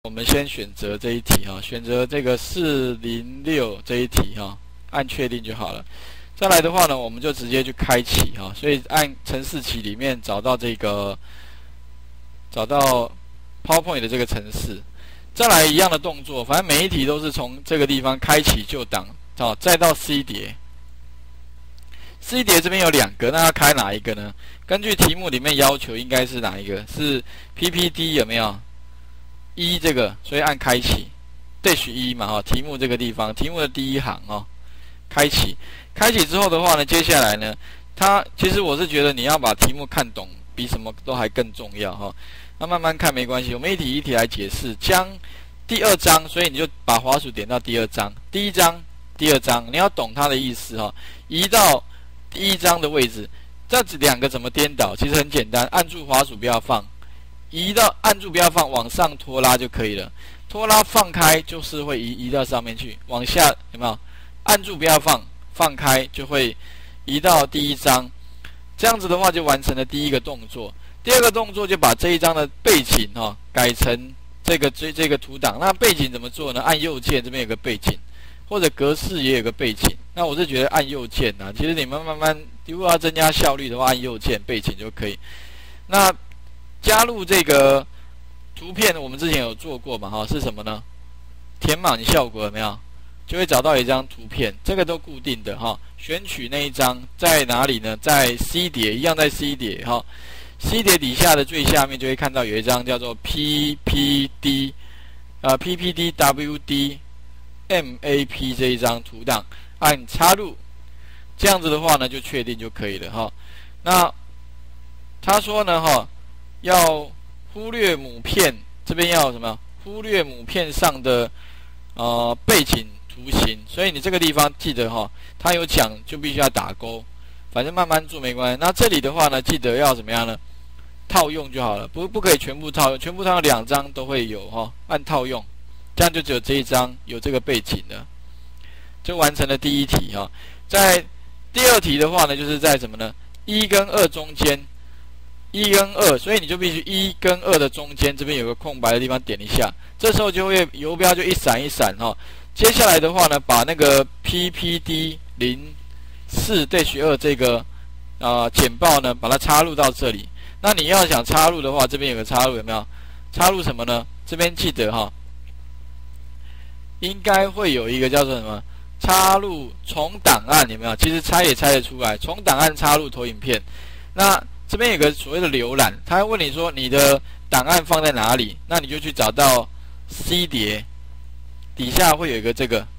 我们先选择这一题哈，选择这个406这一题哈，按确定就好了。再来的话呢，我们就直接去开启哈，所以按程式启里面找到 PowerPoint 的这个程式。再来一样的动作，反正每一题都是从这个地方开启旧档，再到 C 碟。C 碟这边有2个，那要开哪一个呢？根据题目里面要求，应该是哪一个？是 PPT 有没有？1这个，所以按开启 -1 嘛哈，题目这个地方，题目的第一行哦，开启。开启之后的话呢，接下来呢，其实我是觉得你要把题目看懂，比什么都还更重要哈。那慢慢看没关系，我们一题一题来解释。将第2章，所以你就把滑鼠点到第2章，第1章、第2章，你要懂它的意思哈。移到第1章的位置，这2个怎么颠倒？其实很简单，按住滑鼠不要放，按住不要放，往上拖拉就可以了。拖拉放开就是会移到上面去，往下有没有？按住不要放，放开就会移到第1章。这样子的话就完成了第1个动作。第2个动作就把这一张的背景改成这个图档。那背景怎么做呢？按右键这边有个背景，或者格式也有个背景。那我是觉得按右键啊，其实你们慢慢如果要增加效率的话，按右键背景就可以。那加入这个图片，我们之前有做过嘛是什么呢？填满效果有没有？就会找到一张图片，这个都固定的选取那一张在哪里呢？在 C 碟，一样在 C 碟C 碟底下的最下面就会看到有一张叫做 PPT WD MAP 这一张图档，按插入，这样子的话呢就确定就可以了那他说呢要忽略母片，这边要什么？忽略母片上的背景图形，所以你这个地方记得他有讲就必须要打勾，反正慢慢做没关系。那这里的话呢，记得要怎么样呢？套用就好了，不可以全部套用，全部套用2张都会有按套用，这样就只有这一张有这个背景了，就完成了第1题在第2题的话呢，就是在什么呢？1跟2中间，1跟2，所以你就必须1跟2的中间这边有个空白的地方点一下，这时候就会游标就一闪一闪接下来的话呢，把那个 PPT 04-2这个简报呢，把它插入到这里。那你要想插入的话，这边有个插入有没有？插入什么呢？这边记得应该会有一个叫做什么？插入从档案有没有？其实猜也猜得出来，从档案插入投影片。那这边有个所谓的浏览，他会问你说你的档案放在哪里？那你就去找到 C 碟。底下会有一个这个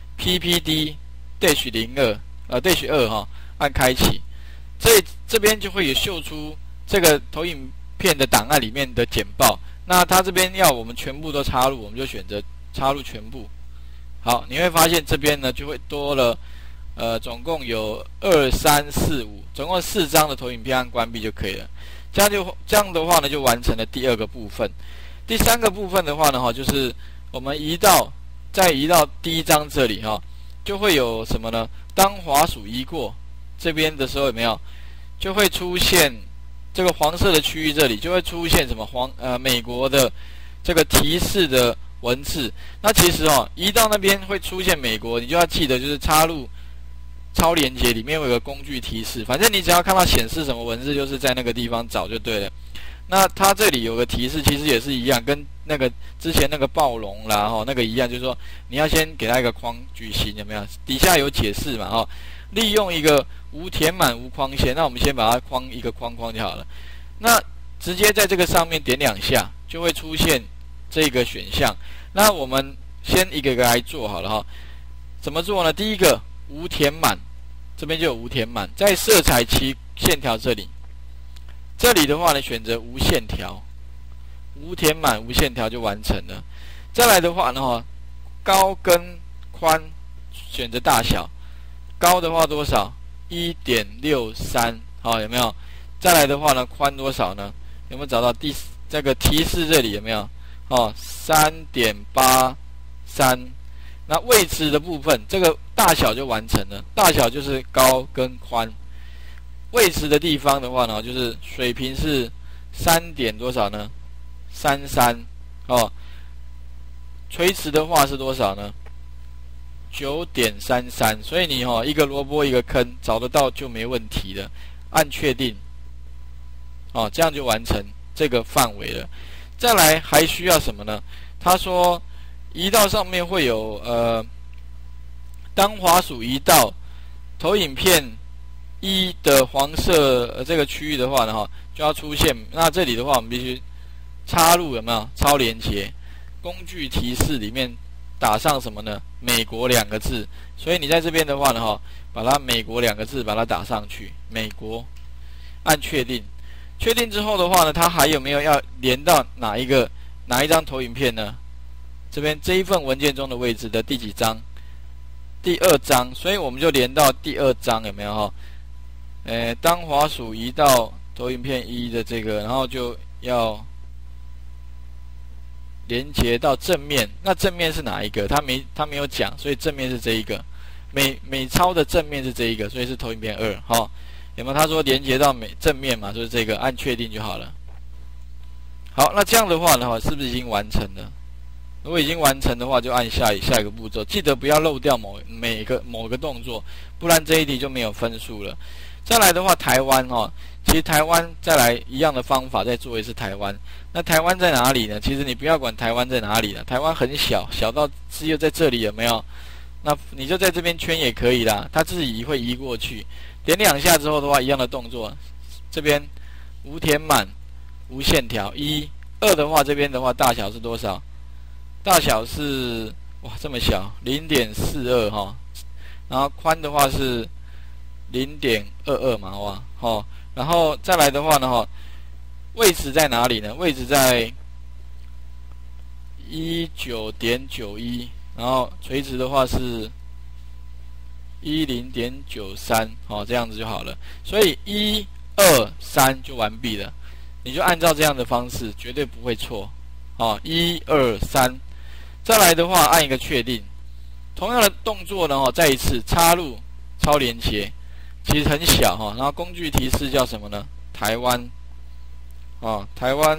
PPT-02 按开启，这边就会有秀出这个投影片的档案里面的简报。那它这边要我们全部都插入，我们就选择插入全部。好，你会发现这边呢就会多了总共有2、3、4、5，总共4张的投影片按关闭就可以了。这样的话呢，就完成了第2个部分。第3个部分的话呢就是我们再移到第1章这里就会有什么呢？当滑鼠移过这边的时候，有没有就会出现这个黄色的区域，这里就会出现什么美国的这个提示的文字。那其实移到那边会出现美国，你就要记得就是插入超连结里面有个工具提示，反正你只要看到显示什么文字，就是在那个地方找就对了。那它这里有个提示，其实也是一样，跟那个之前那个暴龙啦那个一样，就是说你要先给它一个框矩形，有没有？底下有解释嘛利用一个无填满无框线，那我们先把它框一个框框就好了。那直接在这个上面点2下，就会出现这个选项。那我们先一个一个来做好了怎么做呢？第一个无填满，这边就有无填满，在色彩旗线条这里的话呢，选择无线条，无填满无线条就完成了。再来的话呢高跟宽选择大小，高的话多少？ 1.63 有没有？再来的话呢，宽多少呢？有没有找到这个提示这里有没有？3.83。那位置的部分，这个大小就完成了，大小就是高跟宽。位置的地方的话呢，就是水平是3点多少呢？33 垂直的话是多少呢？9.33，所以你一个萝卜一个坑找得到就没问题了，按确定，这样就完成这个范围了。再来还需要什么呢？他说移到上面会有当滑鼠移到投影片1的黄色这个区域的话呢，就要出现。那这里的话，我们必须插入有没有超连结？工具提示里面打上什么呢？美国2个字。所以你在这边的话呢，把它美国2个字把它打上去，美国，按确定。确定之后的话呢，它还有没有要连到哪一张投影片呢？这边这一份文件中的位置的第几章？第2章，所以我们就连到第2章，有没有当滑鼠移到投影片1的这个，然后就要连接到正面。那正面是哪一个？他没有讲，所以正面是这一个。美超的正面是这一个，所以是投影片2。有没有？他说连接到正面嘛，就是这个，按确定就好了。好，那这样的话呢，是不是已经完成了？如果已经完成的话，就按下一个步骤，记得不要漏掉某个动作，不然这一题就没有分数了。再来的话，台湾其实台湾再来一样的方法再做一次台湾。那台湾在哪里呢？其实你不要管台湾在哪里了，台湾很小，小到只有在这里，有没有？那你就在这边圈也可以啦，它自己会移过去。点2下之后的话，一样的动作，这边无填满，无线条。1、2的话，这边的话大小是多少？大小是这么小 0.42 然后宽的话是 0.22 嘛然后再来的话呢位置在哪里呢？位置在 19.91， 然后垂直的话是 10.93 这样子就好了。所以1、2、3就完毕了，你就按照这样的方式，绝对不会错1、2、3。再来的话，按一个确定。同样的动作呢，再一次插入超连结，其实很小然后工具提示叫什么呢？台湾台湾。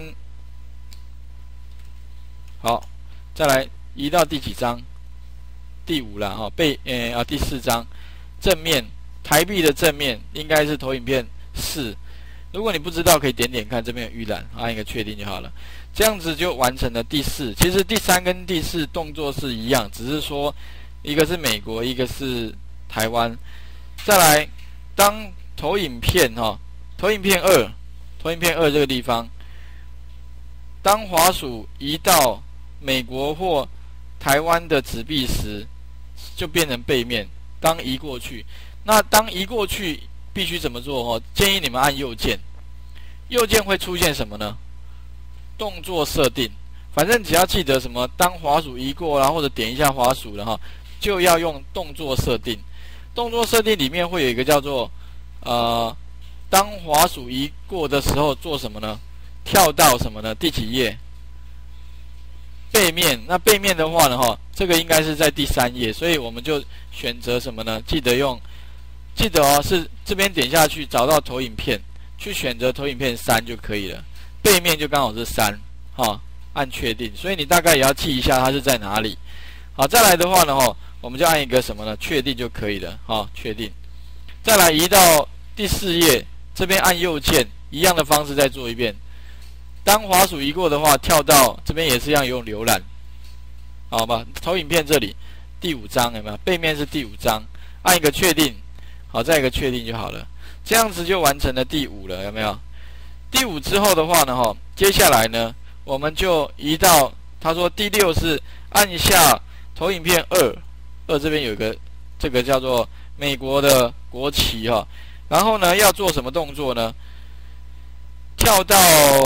好，再来移到第几章？第5了第4章。正面台币的正面应该是投影片4。如果你不知道，可以点点看这边有预览，按一个确定就好了。这样子就完成了第4。其实第3跟第4动作是一样，只是说一个是美国，一个是台湾。再来，当投影片投影片2这个地方，当滑鼠移到美国或台湾的纸币时，就变成背面。当移过去，那当移过去必须怎么做？建议你们按右键，右键会出现什么呢？动作设定。反正只要记得什么，当滑鼠移过啦，或者点一下滑鼠了就要用动作设定。动作设定里面会有一个叫做当滑鼠移过的时候做什么呢？跳到什么呢？第几页？背面。那背面的话呢这个应该是在第3页，所以我们就选择什么呢？记得是这边点下去找到投影片，去选择投影片3就可以了。背面就刚好是3按确定。所以你大概也要记一下它是在哪里。好，再来的话呢我们就按一个什么呢？确定就可以了确定。再来移到第4页，这边按右键，一样的方式再做一遍。当滑鼠移过的话，跳到这边也是一样用浏览，好吧？投影片这里第5章有没有？背面是第5章，按一个确定，好，再一个确定就好了。这样子就完成了第5了，有没有？第5之后的话呢接下来呢我们就移到他说第6是按下投影片2这边有一个这个叫做美国的国旗然后呢要做什么动作呢？跳到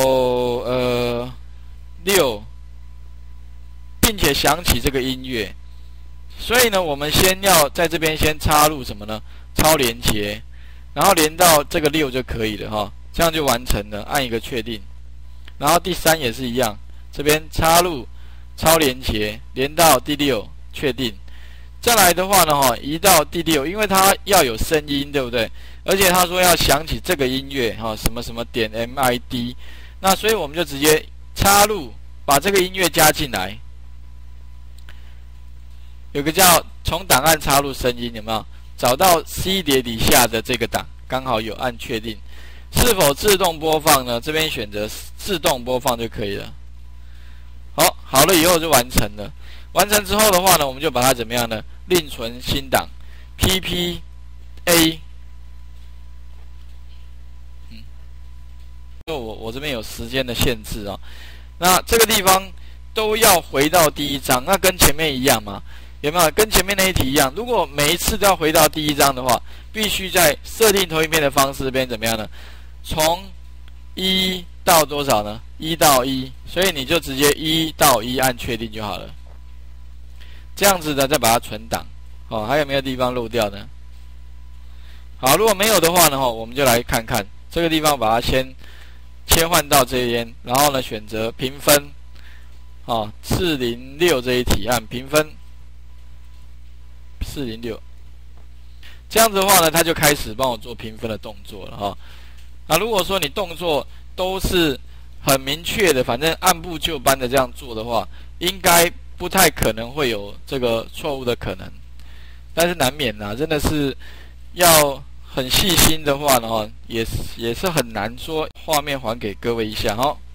6，并且响起这个音乐。所以呢我们先要在这边先插入什么呢？超连结，然后连到这个6就可以了这样就完成了，按一个确定。然后第3也是一样，这边插入超连结，连到第6，确定。再来的话呢移到第6，因为它要有声音，对不对？而且他说要响起这个音乐什么什么点 MID， 那所以我们就直接插入，把这个音乐加进来， 有个叫从档案插入声音，有没有？找到 C 碟底下的这个档，刚好有，按确定。是否自动播放呢？这边选择自动播放就可以了。好了以后就完成了。完成之后的话呢，我们就把它怎么样呢？另存新档 PPA。我这边有时间的限制啊，那这个地方都要回到第一章，那跟前面一样嘛？有没有跟前面那一题一样？如果每一次都要回到第一章的话，必须在设定投影片的方式这边怎么样呢？从1到多少呢？1到1，所以你就直接1到1按确定就好了。这样子呢，再把它存档。还有没有地方漏掉呢？好，如果没有的话呢，我们就来看看这个地方，把它先切换到这边，然后呢选择评分，406这一题按评分406，这样子的话呢，它就开始帮我做评分的动作了那如果说你动作都是很明确的，反正按部就班的这样做的话，应该不太可能会有这个错误的可能，但是难免真的是要很细心的话呢，也是很难说画面还给各位一下